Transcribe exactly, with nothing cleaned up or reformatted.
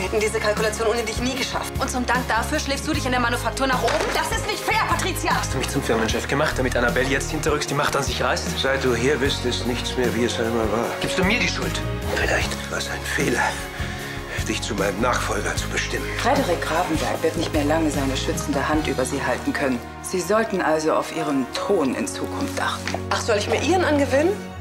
hätten diese Kalkulation ohne dich nie geschafft. Und zum Dank dafür schläfst du dich in der Manufaktur nach oben? Das ist nicht fair, Patricia! Hast du mich zum Firmenchef gemacht, damit Annabelle jetzt hinterrücks die Macht an sich reißt? Seit du hier bist, ist nichts mehr, wie es einmal war. Gibst du mir die Schuld? Vielleicht war es ein Fehler, dich zu meinem Nachfolger zu bestimmen. Frederik Gravenberg wird nicht mehr lange seine schützende Hand über Sie halten können. Sie sollten also auf Ihren Thron in Zukunft achten. Ach, soll ich mir ihren angewöhnen?